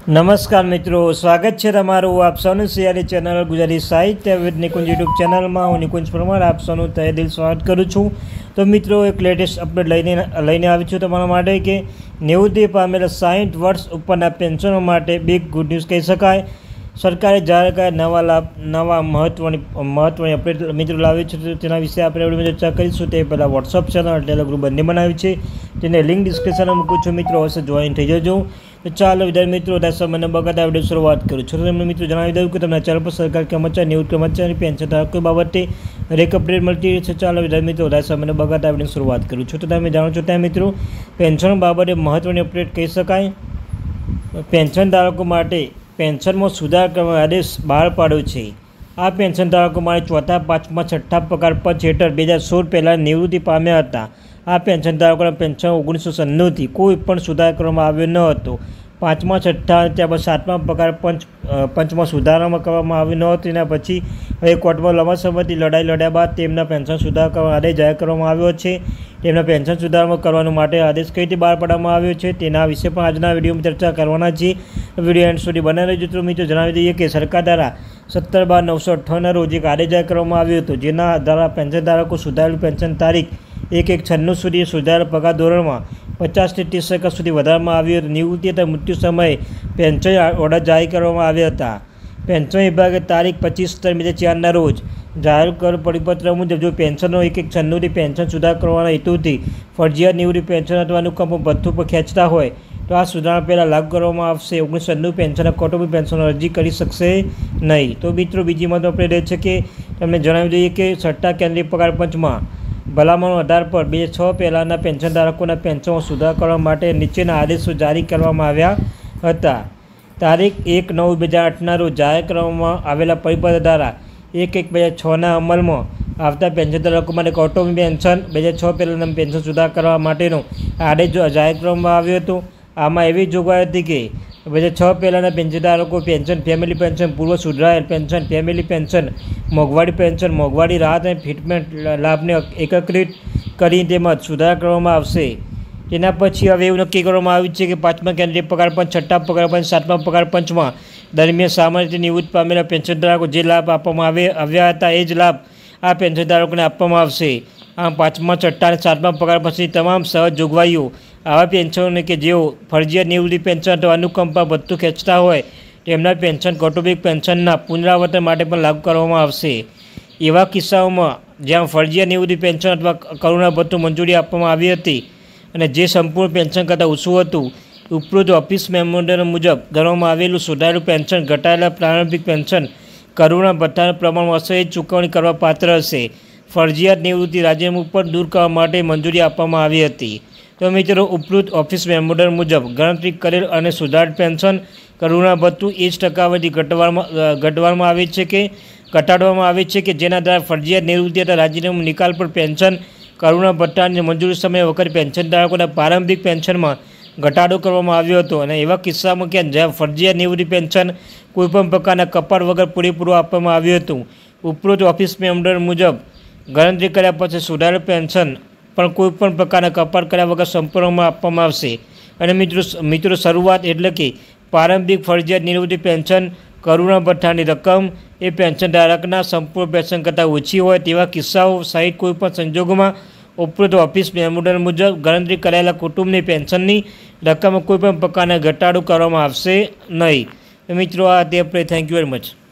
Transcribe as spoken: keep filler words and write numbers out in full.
नमस्कार मित्रों, स्वागत है तमारू आप सौनु सियारी चैनल गुजराती साहित्य विद निकुंज यूट्यूब चैनल में हूँ निकुंज परमार आप सौनु तहे दिल स्वागत करूँ छूँ। तो मित्रों, एक लेटेस्ट अपडेट लईने लईने आवी छूं तमारा माटे के निवृत्ति पामेला साठ वर्ष उपरना पेन्शनो माटे बिग गुड न्यूज़ कही शकाय। सरकारे जाहिर કર્યા नवा लाभ नवा महत्वनी महत्वनी अपडेट मित्रों लावी છે તેના વિશે આપણે વિડીયોમાં ચર્ચા કરીશું। તે પહેલાં વોટ્સઅપ ચેનલ ટેલિગ્રામ ગ્રુપ બંને બનાવી છે, તેને લિંક ડિસ્ક્રિપ્શનમાં મૂકું છું મિત્રો, અવશ્ય જોઈન થઈ જજો। તો ચાલો વિદ્યાર્થી મિત્રો દસ મને બગાતા વિડીયો શરૂઆત કરું છું। તો તમને મિત્રો જણાવી દઉં કે તમને ચેનલ પર સરકારી કર્મચારી નિવૃત્ત કર્મચારી પેન્શન ધારકો બાબતે દરેક અપડેટ મળતી રહે છે। ચાલો વિદ્યાર્થી મિત્રો દસ મને બગાતા વિડીયો શરૂઆત કરું છું। તો તમે જાણો છો ત્યાં મિત્રો પેન્શન બાબતે મહત્વની અપડેટ કહી શકાય। પેન્શન ધારકો માટે पेन्शन में सुधार करने आदेश बहार पाड्यो छे। आ पेन्शन धारकों माटे चौथा पांचमा छठा पगार पंच हेठळ बे हज़ार सोल पहला निवृत्ति पाम्या हता। आ पेन्शन धारकों पेन्शन ओगनीसो सन्नु थी कोई पण सुधार करवामां आव्यो न हतो। पांचमा छठा त्यारबाद सातमा पगार पंच पंच में सुधारामां करवामां आव्यो न हतो। तेना पछी हवे कोर्टमां लांबा समयथी लड़ाई लड्या बाद तेमना पेन्शन सुधार करवानो आदेश जाहेर करवामां आव्यो छे। तेमना पेन्शन सुधार करवा माटे आदेश कई रीते बहार पाडवामां आव्यो छे तेना विषे पण आजना विडियो में चर्चा करवाना छीए। विडियो एंड सुधी बने रहिजो। तो मित्रों जणावी दईए कि सरकार द्वारा सत्तर बार नौ सौ अठावन रोज एक आदेश जाहेर करवामां आव्यो हतो, जेना द्वारा पेन्शन धारको सुधारेल पेन्शन तारीख एक एक छन्नु सुधी सुधारेल पगार धोरणमां पचास થી तीस टका सुधी વધારવામાં આવ્યો હતો। નિવૃત્તિ તથા મૃત્યુ સમયે પેન્શન ઓર્ડર જાહેર કરવામાં આવ્યા હતા। પેન્શન વિભાગે તારીખ પચીસ બે હજાર ચારના રોજ જાહેર કરેલ પરિપત્ર મુજબ જો પેન્શનનો એક એક છન્નુથી પેન્શન સુધાર કરવાના હેતુથી ફરજિયાત નિવૃત્તિ પેન્શન અથવા અનુકંપ ભથ્થું પર ખેંચતા હોય તો આ સુધારણા પહેલાં લાગુ કરવામાં આવશે। ઓગણીસો સન્નું પેન્શન કૌટુંબિક પેન્શન અરજી કરી શકશે નહીં। તો મિત્રો બીજી મહત્વ આપણે રહે છે કે તમને જણાવી દઈએ કે છઠ્ઠા કેન્દ્રીય પગાર પંચમાં ભલામણો આધાર પર બે હજાર છ પહેલાંના પેન્શન ધારકોના પેન્શનમાં સુધાર કરવા માટે નીચેના આદેશો જારી કરવામાં આવ્યા હતા। તારીખ એક નવ બે હજાર આઠના રોજ જાહેર કરવામાં આવેલા પરિપત્ર દ્વારા એક એક બે હજાર છના અમલમાં આવતા પેન્શન ધારકો માટે કૌટુંબિક પેન્શન બે હજાર છ પહેલાંના પેન્શન સુધાર કરવા માટેનો આદેશ જાહેર કરવામાં આવ્યો હતો। આમાં એવી જોગવાઈ હતી કે બે હજાર છ પહેલાંના પેન્શન ધારકો પેન્શન ફેમિલી પેન્શન પૂર્વ સુધરાયેલ પેન્શન ફેમિલી પેન્શન મોંઘવારી પેન્શન મોંઘવારી રાહત અને ફિટમેન્ટ લાભને એકત્રિત કરી તેમાં સુધાર કરવામાં આવશે। તેના પછી હવે એવું નક્કી કરવામાં આવ્યું છે કે પાંચમા કેન્દ્રીય પગાર પંચ છઠ્ઠા પગાર પંચ સાતમા પગાર પંચમાં દરમિયાન સામાન્ય રીતે નિવૃત્ત પામેલા પેન્શન ધારકો જે લાભ આપવામાં આવે આવ્યા હતા એ જ લાભ આ પેન્શન ધારકોને આપવામાં આવશે। આમ પાંચમા છઠ્ઠા અને સાતમા પગાર પંચની તમામ સહજ જોગવાઈઓ આવા પેન્શનોને કે જેઓ ફરજિયાત નિવૃત્તિ પેન્શન અથવા અનુકંપા ભથ્થું ખેંચતા હોય તેમના પેન્શન કૌટુંબિક પેન્શનના પુનરાવર્તન માટે પણ લાગુ કરવામાં આવશે। એવા કિસ્સાઓમાં જ્યાં ફરજિયાત નિવૃત્તિ પેન્શન અથવા કરુણા ભથ્થું મંજૂરી આપવામાં આવી હતી અને જે સંપૂર્ણ પેન્શન કરતાં ઓછું હતું, ઉપરોક્ત ઓફિસ મેમોરેન્ડમ મુજબ ગણવામાં આવેલું સુધારેલું પેન્શન ઘટાયેલા પ્રારંભિક પેન્શન કરુણા ભથ્થાના પ્રમાણમાં અસહ્ય ચૂકવણી કરવા પાત્ર હશે। ફરજિયાત નિવૃત્તિ રાજીનામું ઉપર દૂર કરવા માટે મંજૂરી આપવામાં આવી હતી। તો મિત્રો ઉપરોક્ત ઓફિસ મેમોરેન્ડમ મુજબ ગણતરી કરેલ અને સુધારેલ પેન્શન કરુણા ભથ્થું એ જ ટકાવારી ઘટવામાં ઘટવામાં આવે છે કે ઘટાડવામાં આવે છે કે જેના દ્વારા ફરજિયાત નિવૃત્તિ અથવા રાજીનામું નિકાલ પર પેન્શન કરુણા ભથ્થાની મંજૂરી સમયે વખતે પેન્શન ધારકોના પ્રારંભિક પેન્શનમાં ઘટાડો કરવામાં આવ્યો હતો અને એવા કિસ્સામાં કે જ્યાં ફરજિયાત નિવૃત્તિ પેન્શન કોઈપણ પ્રકારના કપાત વગર પૂરેપૂરું આપવામાં આવ્યું હતું, ઉપરોક્ત ઓફિસ મેમોરેન્ડમ મુજબ ગણતરી કર્યા પછી સુધારેલ પેન્શન પણ કોઈપણ પ્રકારના કપાત કર્યા વગર સંપૂર્ણમાં આપવામાં આવશે। અને મિત્રો મિત્રો શરૂઆત એટલે કે પ્રારંભિક ફરજિયાત નિવૃત્તિ પેન્શન કરુણા ભથ્થાની રકમ એ પેન્શન ધારકના સંપૂર્ણ પેન્શન કરતાં ઓછી હોય તેવા કિસ્સાઓ સહિત કોઈપણ સંજોગોમાં ઉપરોક્ત ઓફિસ મેમોરેન્ડમ મુજબ ગણતરી કરાયેલા કુટુંબની પેન્શનની રકમમાં કોઈપણ પ્રકારના ઘટાડો કરવામાં આવશે નહીં। મિત્રો આ તે આપણે થેન્ક યુ વેરી મચ।